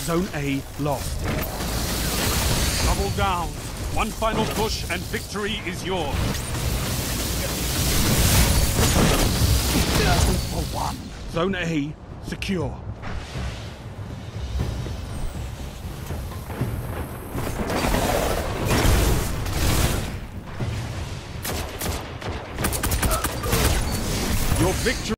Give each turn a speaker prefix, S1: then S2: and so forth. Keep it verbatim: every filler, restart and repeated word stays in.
S1: Zone A lost.
S2: Double down. One final push and victory is yours.
S1: For one. Zone A secure. Your victory.